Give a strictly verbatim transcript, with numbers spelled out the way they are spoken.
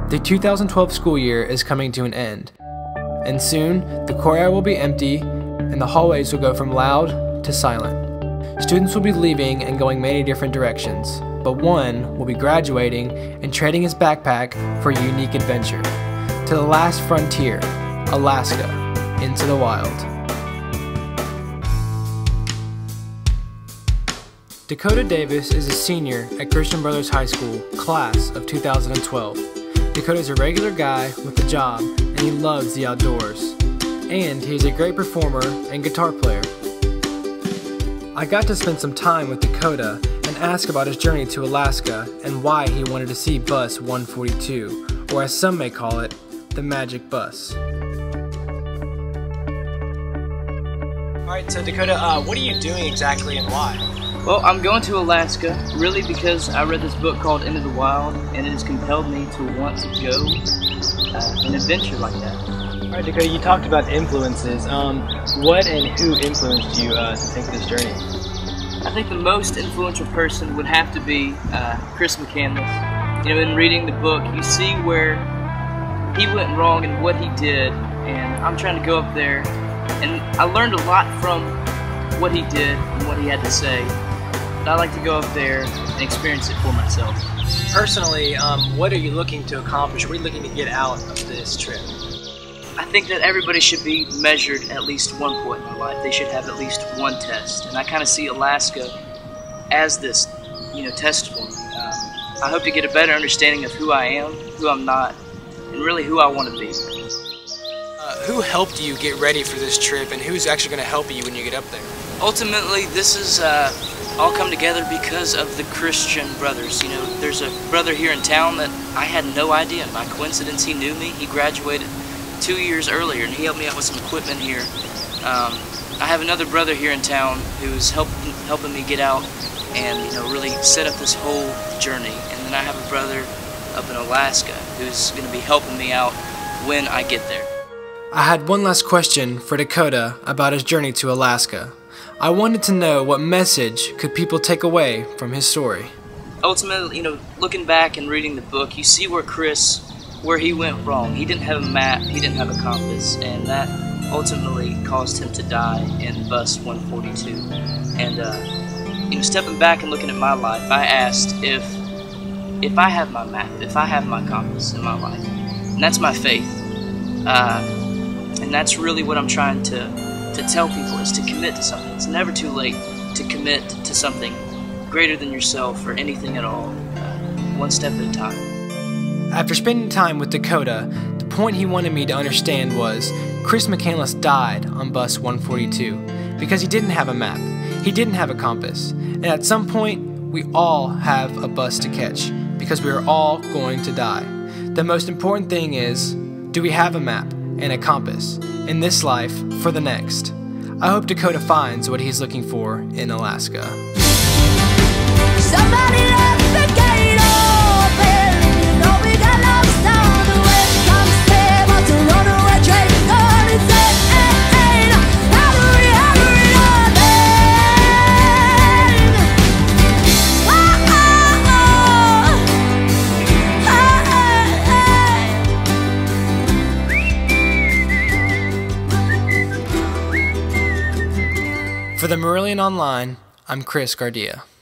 The two thousand twelve school year is coming to an end, and soon the courtyard will be empty and the hallways will go from loud to silent. Students will be leaving and going many different directions, but one will be graduating and trading his backpack for a unique adventure to the last frontier, Alaska, into the wild. Dakota Davis is a senior at Christian Brothers High School, class of two thousand twelve. Dakota's a regular guy with a job, and he loves the outdoors. And he is a great performer and guitar player. I got to spend some time with Dakota and ask about his journey to Alaska and why he wanted to see Bus one forty-two, or as some may call it, the Magic Bus. Alright, so Dakota, uh, what are you doing exactly and why? Well, I'm going to Alaska, really because I read this book called Into the Wild, and it has compelled me to want to go uh, an adventure like that. Alright, Dakota, you talked about influences. Um, what and who influenced you uh, to take this journey? I think the most influential person would have to be uh, Chris Gardea. You know, in reading the book, you see where he went wrong and what he did, and I'm trying to go up there, and I learned a lot from what he did and what he had to say. I like to go up there and experience it for myself. Personally, um, what are you looking to accomplish? What are you looking to get out of this trip? I think that everybody should be measured at least one point in their life. They should have at least one test. And I kind of see Alaska as this, you know, test for me. Um, I hope to get a better understanding of who I am, who I'm not, and really who I want to be. Uh, who helped you get ready for this trip, and who's actually going to help you when you get up there? Ultimately, this is uh, all come together because of the Christian brothers. You know, there's a brother here in town that I had no idea. By coincidence, he knew me. He graduated two years earlier, and he helped me out with some equipment here. Um, I have another brother here in town who's helping helping me get out and, you know, really set up this whole journey. And then I have a brother up in Alaska who's going to be helping me out when I get there. I had one last question for Dakota about his journey to Alaska. I wanted to know what message could people take away from his story. Ultimately, you know, looking back and reading the book, you see where Chris, where he went wrong. He didn't have a map, he didn't have a compass, and that ultimately caused him to die in Bus one forty-two. And, uh, you know, stepping back and looking at my life, I asked if, if I have my map, if I have my compass in my life, and that's my faith. Uh, and that's really what I'm trying to to tell people, is to commit to something. It's never too late to commit to something greater than yourself or anything at all, uh, one step at a time. After spending time with Dakota, the point he wanted me to understand was Chris McCandless died on Bus one forty-two because he didn't have a map, he didn't have a compass, and at some point we all have a bus to catch because we are all going to die. The most important thing is, do we have a map and a compass in this life for the next? I hope Dakota finds what he's looking for in Alaska. Somebody left the gate open. You know we got lost down the way. Come stay, but to run away, train on its head. Hurry, hurry, For the Marillion Online, I'm Chris Gardea.